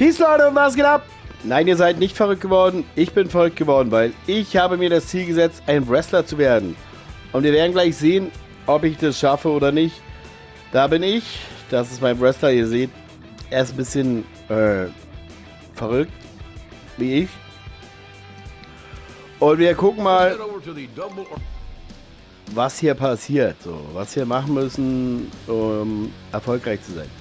Peace, Leute, und was geht ab? Nein, ihr seid nicht verrückt geworden. Ich bin verrückt geworden, weil ich habe mir das Ziel gesetzt, ein Wrestler zu werden. Und wir werden gleich sehen, ob ich das schaffe oder nicht. Da bin ich. Das ist mein Wrestler. Ihr seht, er ist ein bisschen verrückt, wie ich. Und wir gucken mal, was hier passiert. So, was wir machen müssen, um erfolgreich zu sein.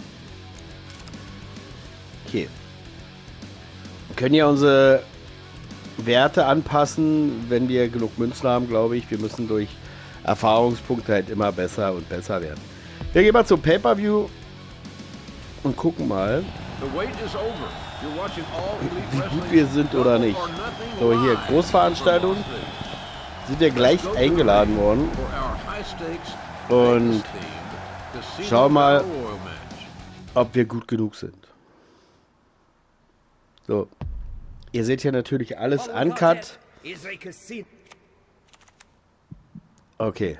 Okay. Wir können ja unsere Werte anpassen, wenn wir genug Münzen haben, glaube ich. Wir müssen durch Erfahrungspunkte halt immer besser und besser werden. Wir gehen mal zum Pay-Per-View und gucken mal, wie gut wir sind oder nicht. So, hier, Großveranstaltung. Sind wir gleich eingeladen worden. Und schauen mal, ob wir gut genug sind. So. Ihr seht hier natürlich alles uncut. Okay.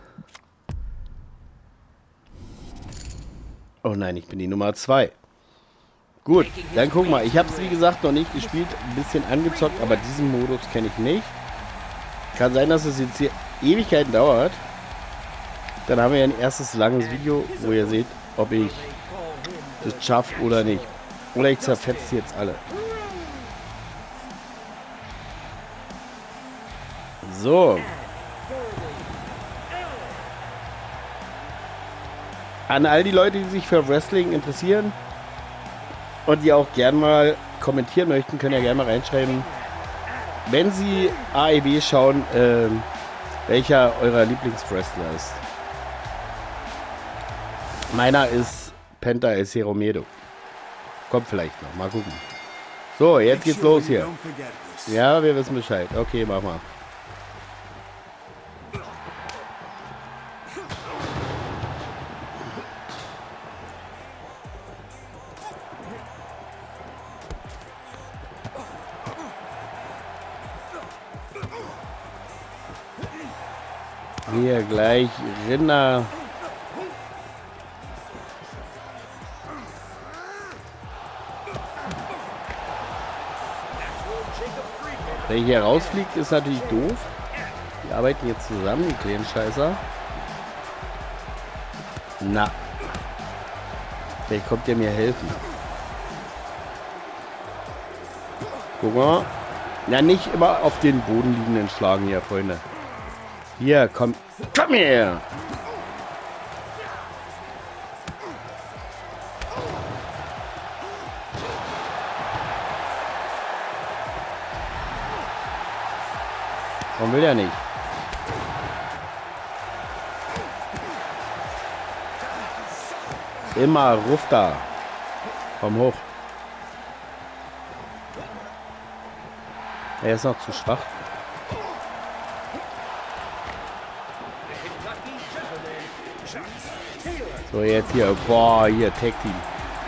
Oh nein, ich bin die Nummer 2. Gut, dann guck mal. Ich habe es wie gesagt noch nicht gespielt. Ein bisschen angezockt, aber diesen Modus kenne ich nicht. Kann sein, dass es jetzt hier Ewigkeiten dauert. Dann haben wir ein erstes langes Video, wo ihr seht, ob ich das schaffe oder nicht. Oder ich zerfetze jetzt alle. So. An all die Leute, die sich für Wrestling interessieren und die auch gern mal kommentieren möchten, können ja gerne mal reinschreiben, wenn sie AEW schauen, welcher eurer Lieblingswrestler ist. Meiner ist Penta El Zero Miedo. Kommt vielleicht noch, mal gucken. So, jetzt geht's los hier. Ja, wir wissen Bescheid. Okay, mach mal. Hier gleich Rinder. Wer hier rausfliegt, ist natürlich doof. Die arbeiten jetzt zusammen, die kleinen Scheißer. Na. Vielleicht kommt der mir helfen. Guck mal. Na, nicht immer auf den Boden liegenden schlagen hier, Freunde. Hier, komm. Komm her! Warum will er nicht? Immer Ruf da. Komm hoch. Er ist noch zu schwach. So, jetzt hier. Boah, hier, Tag Team.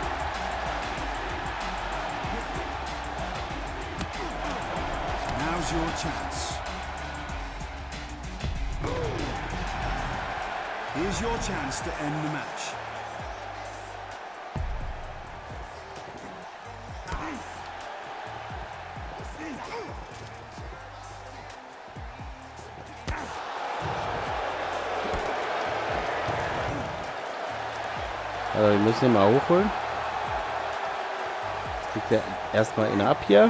Now's your chance. Here's your chance to end the match. Also wir müssen ihn mal hochholen. Jetzt kriegt er erstmal ihn ab hier.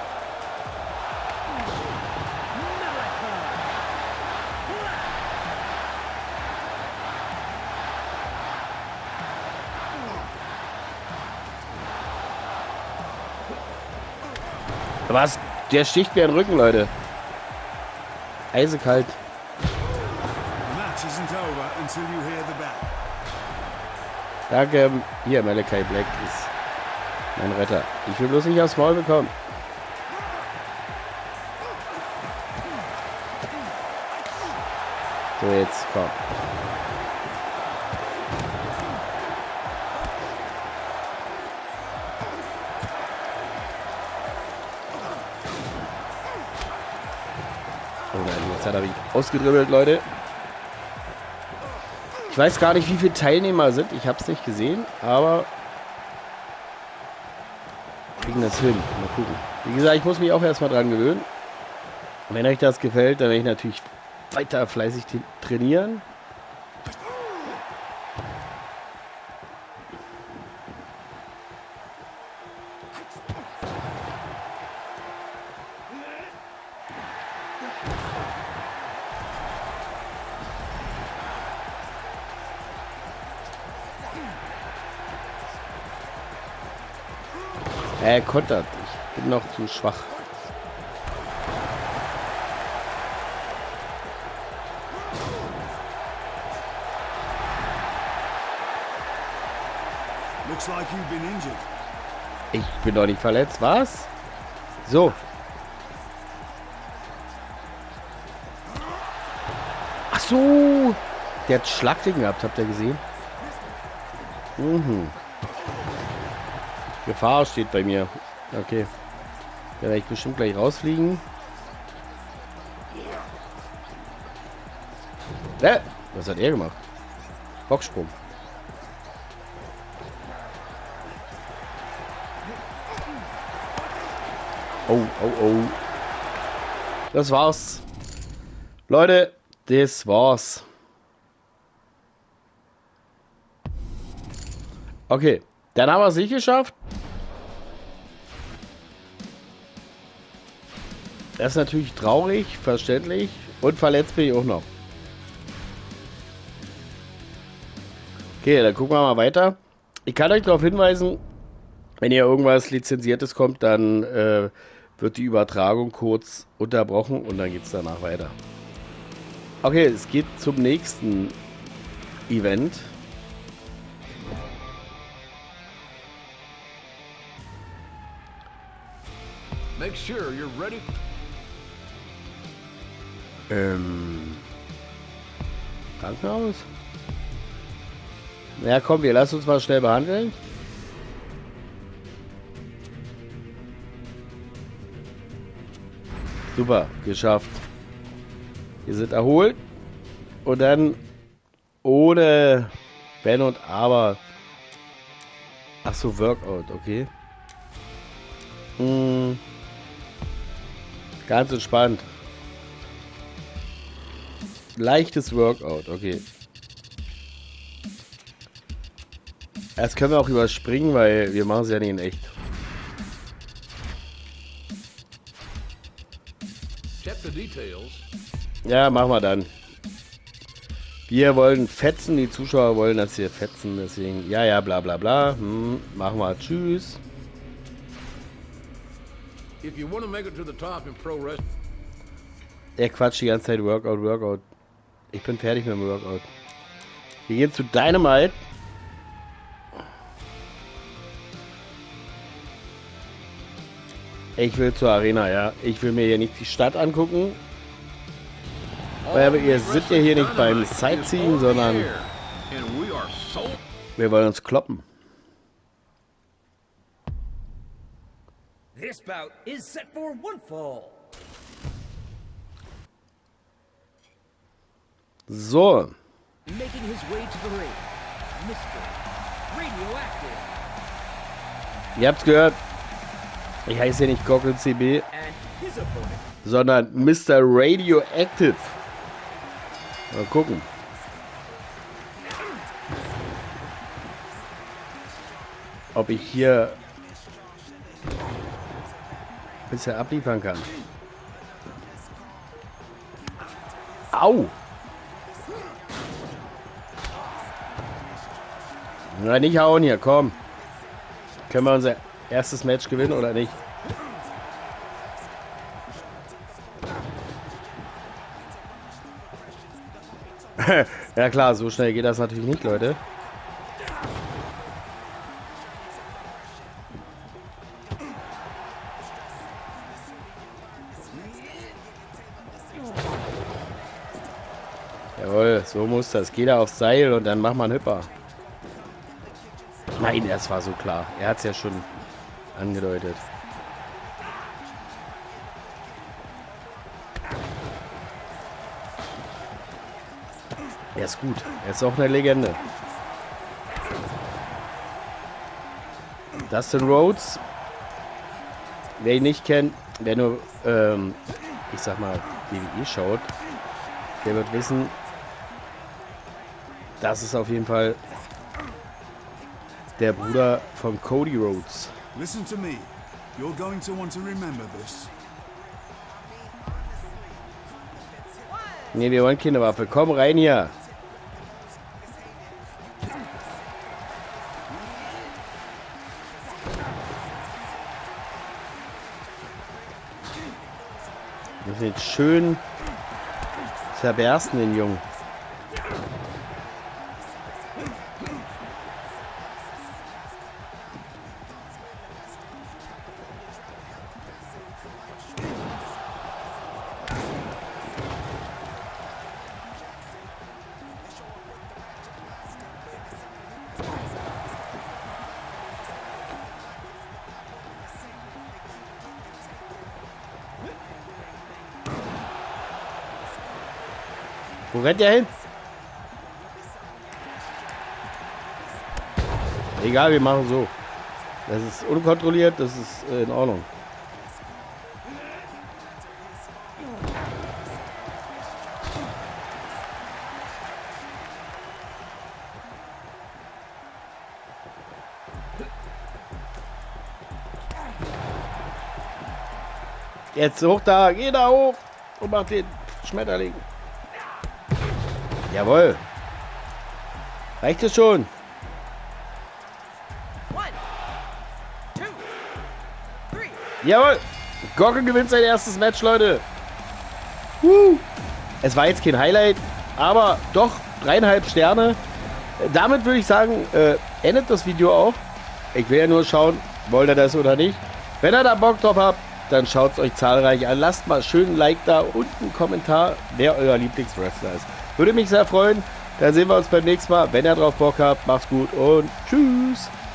Was? Der sticht mir in den Rücken, Leute. Eisekalt. The match isn't over until you hear the bell. Danke. Hier, Malachi Black ist mein Retter. Ich will bloß nicht aufs Maul bekommen. So, jetzt komm. Oh nein, jetzt hat er mich ausgedribbelt, Leute. Ich weiß gar nicht, wie viele Teilnehmer sind. Ich habe es nicht gesehen, aber kriegen das hin. Mal gucken. Wie gesagt, ich muss mich auch erstmal dran gewöhnen. Wenn euch das gefällt, dann werde ich natürlich weiter fleißig trainieren. Er kontert. Ich bin noch zu schwach. Looks like you've been injured. Ich bin doch nicht verletzt. Was? So. Ach so. Der hat Schlagding gehabt. Habt ihr gesehen? Mhm. Gefahr steht bei mir. Okay. Da werde ich bestimmt gleich rausfliegen. Was hat er gemacht? Boxsprung. Oh, oh, oh. Das war's. Leute, das war's. Okay. Dann haben wir es nicht geschafft. Das ist natürlich traurig, verständlich. Und verletzt bin ich auch noch. Okay, dann gucken wir mal weiter. Ich kann euch darauf hinweisen, wenn hier irgendwas Lizenziertes kommt, dann wird die Übertragung kurz unterbrochen und dann geht es danach weiter. Okay, es geht zum nächsten Event. Make sure you're ready. Krankenhaus? Ja, komm, wir lassen uns mal schnell behandeln. Super, geschafft. Wir sind erholt. Und dann ohne Wenn und Aber. Ach so, Workout, okay. Ganz entspannt. Leichtes Workout, okay. Das können wir auch überspringen, weil wir machen es ja nicht in echt. Ja, machen wir dann. Wir wollen fetzen, die Zuschauer wollen, dass wir fetzen, deswegen, ja, bla bla bla. Machen wir, tschüss. Er quatscht die ganze Zeit Workout. Ich bin fertig mit dem Workout. Wir gehen zu Dynamite. Ich will zur Arena, ja. Ich will mir hier nicht die Stadt angucken. Weil ihr seid ja hier nicht beim Sightseeing, sondern wir wollen uns kloppen. This bout is set for one fall. So. Making his way to the ring, Mr. Radioactive. Ihr habt's gehört. Ich heiße ja nicht Gockel CB, sondern Mr. Radioactive. Mal gucken. Ob ich hier ein bisschen abliefern kann. Au! Na, nicht hauen hier, komm. Können wir unser erstes Match gewinnen oder nicht? Ja klar, so schnell geht das natürlich nicht, Leute. Jawohl, so muss das. Geh da aufs Seil und dann mach mal einen Hüpper. Nein, das war so klar. Er hat es ja schon angedeutet. Er ist gut. Er ist auch eine Legende. Dustin Rhodes wer ihn nicht kennt, wer nur, ich sag mal, WWE schaut, der wird wissen, das ist auf jeden Fall der Bruder von Cody Rhodes. Listen to me. You're going to want to remember this. Ne, wir wollen keine Waffe. Komm rein hier. Wir müssen jetzt schön zerbersten, den Jungen. Wo rennt der hin? Egal, wir machen so. Das ist unkontrolliert, das ist in Ordnung. Jetzt hoch da, geh da hoch und mach den Schmetterling. Jawohl. Reicht es schon? 1, 2, 3. Jawohl. Gockel gewinnt sein erstes Match, Leute. Es war jetzt kein Highlight, aber doch 3,5 Sterne. Damit würde ich sagen, endet das Video auch. Ich will ja nur schauen, wollt ihr das oder nicht. Wenn ihr da Bock drauf habt, dann schaut es euch zahlreich an. Lasst mal schön ein Like da und einen Kommentar, wer euer Lieblingswrestler ist. Würde mich sehr freuen. Dann sehen wir uns beim nächsten Mal. Wenn ihr drauf Bock habt, macht's gut und tschüss.